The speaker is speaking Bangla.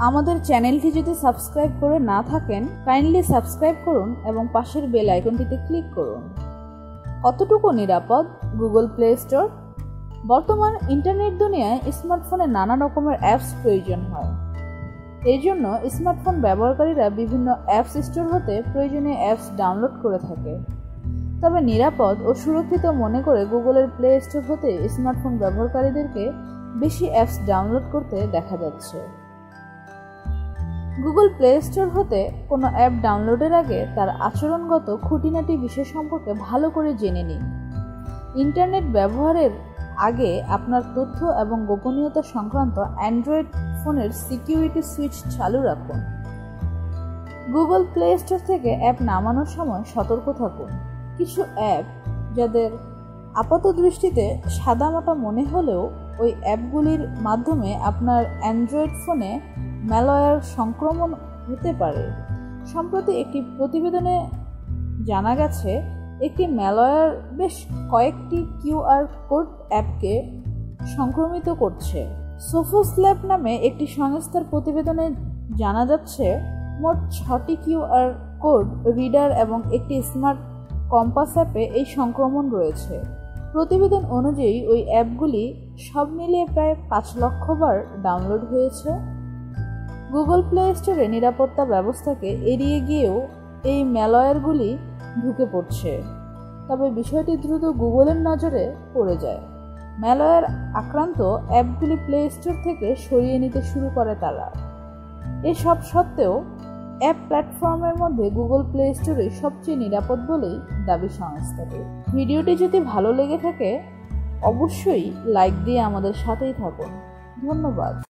আমাদের চ্যানেলটি যদি সাবস্ক্রাইব করে না থাকেন কাইন্ডলি সাবস্ক্রাইব করুন এবং পাশের বেল আইকনটিতে ক্লিক করুন। কতটুকু নিরাপদ গুগল প্লে স্টোর? বর্তমান ইন্টারনেট দুনিয়ায় স্মার্টফোনে নানা রকমের অ্যাপস প্রয়োজন হয়। এই জন্য স্মার্টফোন ব্যবহারকারীরা বিভিন্ন অ্যাপস স্টোর হতে প্রয়োজনীয় অ্যাপস ডাউনলোড করে থাকে। তবে নিরাপদ ও সুরক্ষিত মনে করে গুগলের প্লে স্টোর হতে স্মার্টফোন ব্যবহারকারীদেরকে বেশি অ্যাপস ডাউনলোড করতে দেখা যাচ্ছে। গুগল প্লে স্টোর হতে কোনো অ্যাপ ডাউনলোডের আগে তার আচরণগত খুঁটিনাটি বিষয় সম্পর্কে ভালো করে জেনে নিন। ইন্টারনেট ব্যবহারের আগে আপনার তথ্য এবং গোপনীয়তা সংক্রান্ত অ্যান্ড্রয়েড ফোনের সিকিউরিটি সুইচ চালু রাখুন। গুগল প্লে স্টোর থেকে অ্যাপ নামানোর সময় সতর্ক থাকুন। কিছু অ্যাপ যাদের আপাত দৃষ্টিতে সাদামাটা মনে হলেও ওই অ্যাপগুলির মাধ্যমে আপনার অ্যান্ড্রয়েড ফোনে ম্যালওয়্যার সংক্রমণ হতে পারে। সম্প্রতি একটি প্রতিবেদনে জানা গেছে একটি ম্যালওয়্যার বেশ কয়েকটি কিউআর কোড অ্যাপকে সংক্রমিত করছে। সোফোস্ল্যাব নামে একটি সংস্থার প্রতিবেদনে জানা যাচ্ছে মোট 6টি কিউআর কোড রিডার এবং একটি স্মার্ট কম্পাস অ্যাপে এই সংক্রমণ রয়েছে। প্রতিবেদন অনুযায়ী ওই অ্যাপগুলি সব মিলিয়ে প্রায় 5 লক্ষ বার ডাউনলোড হয়েছে। গুগল প্লে স্টোরে নিরাপত্তা ব্যবস্থাকে এড়িয়ে গিয়েও এই ম্যালওয়্যারগুলি ঢুকে পড়ছে। তবে বিষয়টি দ্রুত গুগলের নজরে পড়ে যায়। ম্যালওয়্যার আক্রান্ত অ্যাপগুলি প্লে স্টোর থেকে সরিয়ে নিতে শুরু করে তারা। এসব সত্ত্বেও অ্যাপ প্ল্যাটফর্মের মধ্যে গুগল প্লে স্টোরে সবচেয়ে নিরাপদ বলেই দাবি সংস্থাটি। ভিডিওটি যদি ভালো লেগে থাকে অবশ্যই লাইক দিয়ে আমাদের সাথেই থাকুন। ধন্যবাদ।